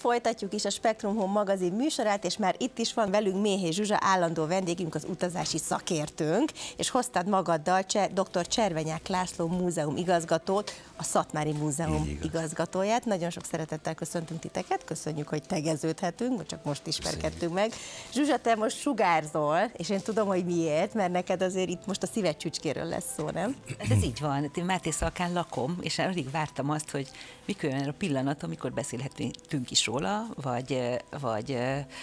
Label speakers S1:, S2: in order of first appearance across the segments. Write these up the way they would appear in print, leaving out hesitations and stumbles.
S1: folytatjuk is a Spektrum Home magazin műsorát, és már itt is van velünk Méhés Zsuzsa, állandó vendégünk, az utazási szakértőnk, és hoztad magaddal dr. Cservenyák László múzeum igazgatót, a Szatmári Múzeum igazgatóját. Nagyon sok szeretettel köszöntünk titeket, köszönjük, hogy tegeződhetünk, csak most ismerkedtünk meg. Zsuzsa, te most sugárzol, és én tudom, hogy miért, mert neked azért itt most a szíved csücskéről lesz szó, nem?
S2: Ez így van, én Mátészalkán lakom, és alig vártam azt, hogy mikor jön a pillanat, amikor beszélhetünk is róla, vagy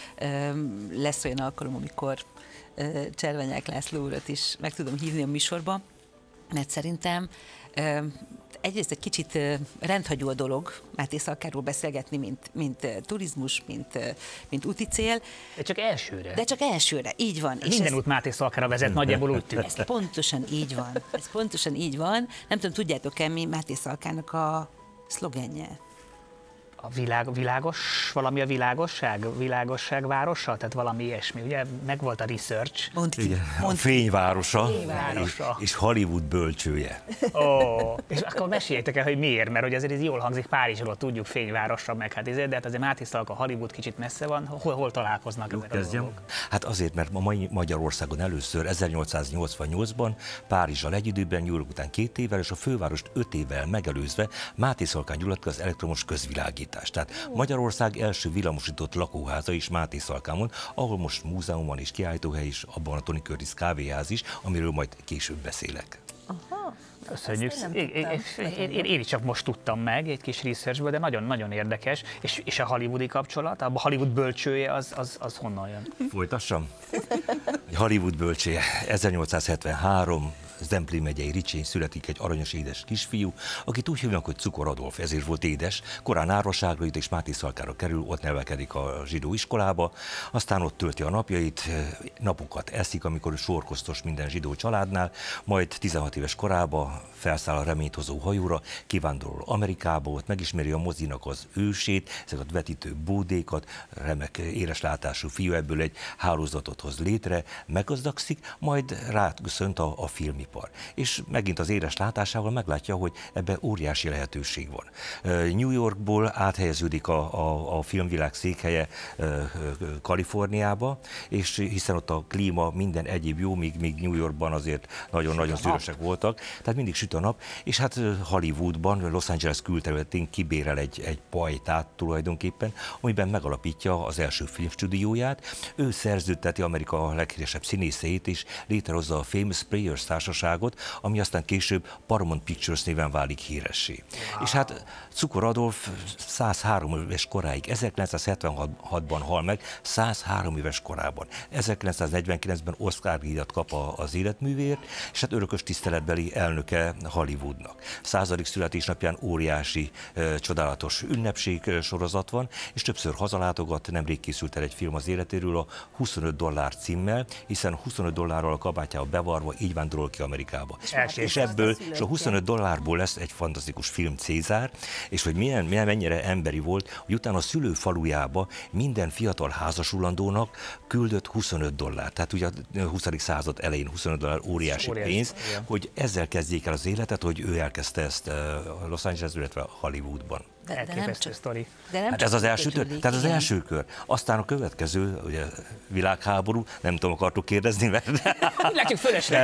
S2: lesz olyan alkalom, amikor Cservenyák László urat is meg tudom hívni a műsorba, mert szerintem egyrészt egy kicsit rendhagyó a dolog Mátészalkáról beszélgetni, mint turizmus, mint úti cél.
S3: De csak elsőre.
S2: De csak elsőre, így van.
S3: Minden út Mátészalkára vezet, nagyjából úgy tűnik.
S2: Ez pontosan így van. Ez pontosan így van. Nem tudom, tudjátok-e, mi Mátészalkának a szlogenje?
S3: A világos, valami a világosság városa, tehát valami ilyesmi, ugye megvolt a research.
S4: A fényvárosa. És Hollywood bölcsője.
S3: És akkor meséljétek el, hogy miért, mert hogy azért ez jól hangzik, Párizsról tudjuk fényvárosra, meg hát ezért, de hát azért Mátészalka, Hollywood kicsit messze van, hol találkoznak ezek a dolgok?
S4: Hát azért, mert ma Magyarországon először 1888-ban Párizsal egy időben, New York után 2 évvel, és a fővárost 5 évvel megelőzve Mátészalkán gyulladt az elektromos közvilágítás. Tehát Magyarország első villamosított lakóháza is Mátészalkán, ahol most múzeum van és kiállítóhely is, abban a Tony Curtis kávéház is, amiről majd később beszélek.
S1: Aha.
S3: Köszönjük. Én is csak most tudtam meg egy kis researchből, de nagyon-nagyon érdekes. És a hollywoodi kapcsolat, a Hollywood bölcsője az honnan jön?
S4: Folytassam? Hollywood bölcsője 1873, Zemplén megyei Ricsén születik egy aranyos édes kisfiú, akit úgy hívnak, hogy Cukor Adolf, ezért volt édes. Korán Árvaságra jut és Mátészalkára kerül, ott nevelkedik a zsidó iskolába, aztán ott tölti a napjait, napokat eszik, amikor sorkoztos minden zsidó családnál, majd 16 éves korában felszáll a reményhozó hajóra, kivándorol Amerikába, ott megismeri a mozinak az ősét, ezeket vetítő bódékat, remek éleslátású fiú, ebből egy hálózatot hoz létre, meggazdagszik, majd ráköszönt a filmipar. És megint az éles látásával meglátja, hogy ebben óriási lehetőség van. New Yorkból áthelyeződik a filmvilág székhelye Kaliforniába, és hiszen ott a klíma minden egyéb jó, míg New Yorkban azért nagyon-nagyon szűrösek voltak, tehát mindig süt a nap, és hát Hollywoodban, Los Angeles külterületén kibérel egy pajtát tulajdonképpen, amiben megalapítja az első filmstúdióját. Ő szerződteti Amerika leghíresebb színészeit, és létrehozza a Famous Players társaságot, ami aztán később Paramount Pictures néven válik híressé. Wow. És hát Cukor Adolf 103 éves koráig, 1976-ban hal meg, 103 éves korában. 1949-ben Oscar-díjat kap az életművéért, és hát örökös tiszteletbeli elnöke Hollywoodnak. 100. születésnapján óriási, csodálatos ünnepség sorozat van, és többször hazalátogat, nemrég készült el egy film az életéről a $25 címmel, hiszen $25 a kabátjába bevarva így vándorol ki Amerikába. És ebből, és a $25 lesz egy fantasztikus film, Cézár, és hogy mennyire emberi volt, hogy utána a szülő falujába minden fiatal házasulandónak küldött $25. Tehát ugye a 20. század elején $25 óriási pénz, hogy ezzel kezdjék el az életet, hogy ő elkezdte ezt Los Angelesben, illetve Hollywoodban.
S3: Elképesztő sztori.
S4: Hát ez az első tehát az első kör. Aztán a következő, ugye világháború, nem tudom, akartok kérdezni, mert...
S3: Látjuk fölösre.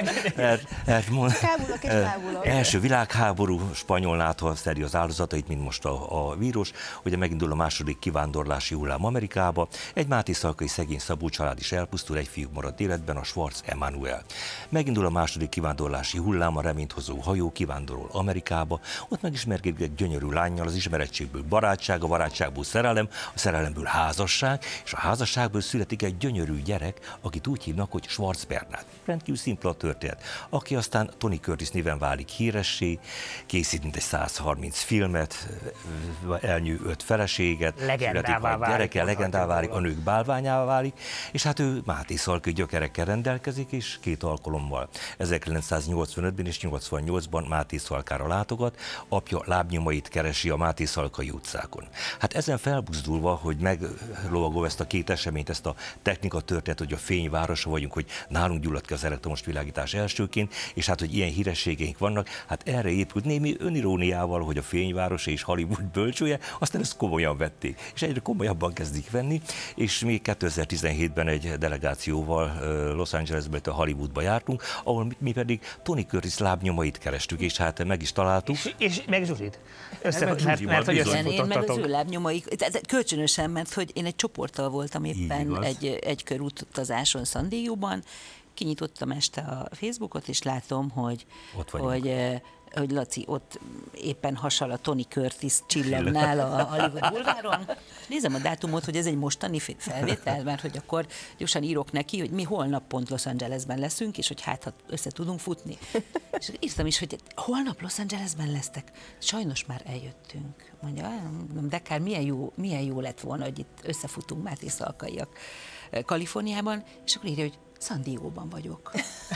S4: Első világháború, spanyol NATO szedi az áldozatait, mint most a vírus. Ugye megindul a második kivándorlási hullám Amerikába. Egy mátészalkai szegény Szabó család is elpusztul, egy fiúk maradt életben, a Schwarz Emanuel. Megindul a második kivándorlási hullám, a reményhozó hajó kivándorol Amerikába. Ott megismerkedik egy gyönyörű lánnyal, az ismerettségből barátság, a barátságból szerelem, a szerelemből házasság, és a házasságból születik egy gyönyörű gyerek, akit úgy hívnak, hogy Schwarz Bernát. Rendkívül szimpla történet, aki aztán Tony Curtis néven válik híressé, készít mintegy 130 filmet, elnyű 5 feleséget,
S3: legendává válik,
S4: gyereke, legendává válik, a nők bálványává válik, és hát ő mátészalkai gyökerekkel rendelkezik, és 2 alkalommal, 1985-ben és 88-ban Mátészalkára látogat, apja lábnyomait keresi a Máté-Szalkai utcákon. Hát ezen felbuzdulva, hogy meglovagol ezt a két eseményt, ezt a technika történet, hogy a fényvárosa vagyunk, hogy nálunk gyulladt ki az elektromos világítás elsőként, és hát, hogy ilyen hírességeink vannak, hát erre épült némi öniróniával, hogy a fényvárosa és Hollywood bölcsője, aztán ezt komolyan vették, és egyre komolyabban kezdik venni, és még 2017-ben egy delegációval Los Angelesbe, a Hollywoodba jártunk, ahol mi pedig Tony Curtis lábnyomait kerestük, és hát meg is találtuk.
S3: És meg Zsuzsit?
S4: Mert
S3: hogy
S2: én meg az ő lábnyomaik, kölcsönösen, mert hogy én egy csoporttal voltam éppen egy körutazáson San Diego-ban, kinyitottam este a Facebookot, és látom, hogy Laci ott éppen hasal a Tony Curtis csillagnál a Hollywood bulváron. Nézem a dátumot, hogy ez egy mostani felvétel, mert hogy akkor gyorsan írok neki, hogy mi holnap pont Los Angelesben leszünk, és hogy hát össze tudunk futni. És írtam is, hogy holnap Los Angelesben lesztek. Sajnos már eljöttünk. Mondja, de kár, milyen jó lett volna, hogy itt összefutunk Máté-Szalkaiak Kaliforniában, és akkor írja, hogy San Diego-ban vagyok.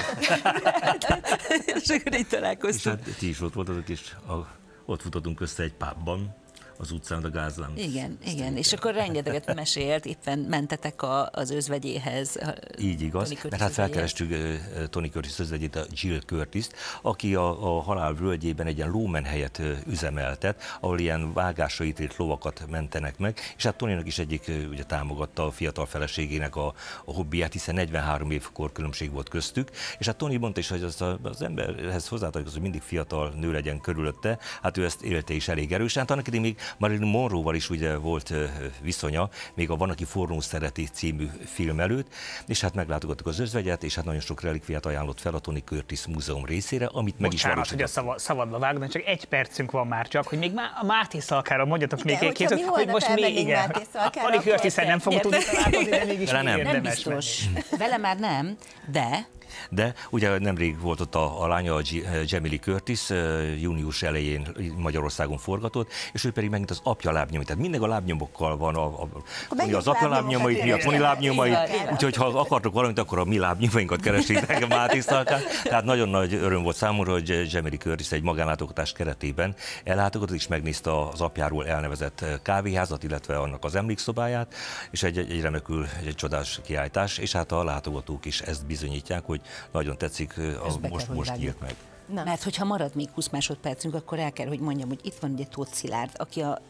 S2: És akkor így találkoztunk.
S4: És hát ti is ott voltatok, és ott futottunk össze egy pubban, az utcán, a Gázlán.
S2: Igen, és akkor rengeteget mesélt, éppen mentetek az özvegyéhez.
S4: Így igaz, mert hát felkerestük Tony Curtis özvegyét, a Jill Curtist, aki a halál völgyében egy ilyen lómenhelyet üzemeltet, ahol ilyen vágásra ítélt lovakat mentenek meg, és hát Tonynak is egyik ugye támogatta a fiatal feleségének a hobbiját, hiszen 43 év korkülönbség volt köztük, és hát Tony mondta is, hogy az emberhez hozzátartozik, hogy mindig fiatal nő legyen körülötte, hát ő ezt élte is elég erősen, hát annak idején még Marilyn Monroe-val is ugye volt viszonya, még a Van, aki forrón szereti című film előtt, és hát meglátogattuk az özvegyet, és hát nagyon sok relikviát ajánlott fel a Tony Curtis Múzeum részére, amit meg is valósított.
S3: Hogy a szabadba vágni, csak egy percünk van már csak, hogy még a Máté-Szalkára mondjatok még egy
S1: két, hogy most még igen.
S3: Tony Curtisszel nem fogunk tudni találkozni, de mégis
S2: nem biztos. Vele már nem,
S4: de ugye nemrég volt ott a lánya, a Jamie Lee Curtis, június elején Magyarországon forgatott, és ő pedig megint az apja lábnyomai. Tehát mindig a lábnyomokkal van az apja lábnyomai, a Tony lábnyomai, úgyhogy ha akartok valamit, akkor a mi lábnyomainkat keressétek a Máté-Szalkán. Tehát nagyon nagy öröm volt számomra, hogy Jamie Lee Curtis egy magánlátogatás keretében ellátogatott, és megnézte az apjáról elnevezett kávéházat, illetve annak az emlékszobáját, és egy remekül, egy csodás kiállítás, és hát a látogatók is ezt bizonyítják, hogy nagyon tetszik, most nyílt meg.
S2: Na. Mert hogyha marad még 20 másodpercünk, akkor el kell, hogy mondjam, hogy itt van ugye Tóth Szilárd, aki a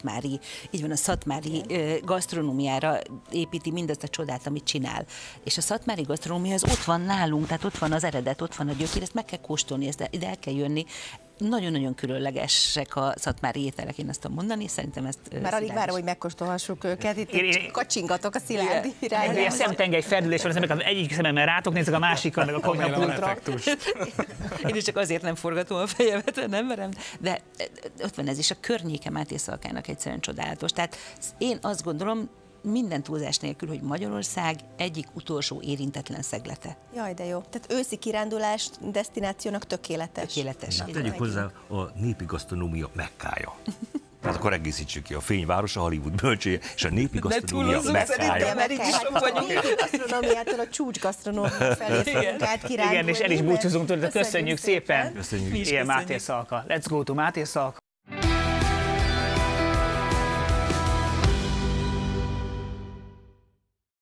S2: szatmári gasztronómiára építi mindazt a csodát, amit csinál. És a szatmári gasztronómia az ott van nálunk, tehát ott van az eredet, ott van a gyökér, ezt meg kell kóstolni, ide el kell jönni. Nagyon-nagyon különlegesek a szatmári ételek, én ezt tudom mondani, szerintem ezt...
S1: Már alig várom, hogy megkóstolhassuk őket, itt kacsingatok a Szilárd irányába.
S3: Ilyen szemtengely ferdülés van, az egyik szememmel rátok nézek, a másikkal meg a konyhapultra.
S2: Én is csak azért nem forgatom a fejemet, nem verem, de ott van ez is, a környéke Máté-Szalkának egyszerűen csodálatos. Tehát én azt gondolom, minden túlzás nélkül, hogy Magyarország egyik utolsó érintetlen szeglete.
S1: Jaj, de jó. Tehát őszi kirándulás desztinációnak tökéletes.
S2: Tökéletes.
S4: Hát tegyük hozzá a népi gasztronómia Mekkája. Tehát akkor egészítsük ki a fényváros, a Hollywood bölcsője és a népi gasztronómia Mekkája.
S1: Mert így is sok vagyunk. A népi gasztronómiától a csúcs gasztronómia felé fogunk át kirándulni.
S3: Igen, és el is búcsúzunk tőle, köszönjük szépen.
S4: Köszönjük.
S3: Ilyen Máté-Szalka. Let's go to Máté-Szalka.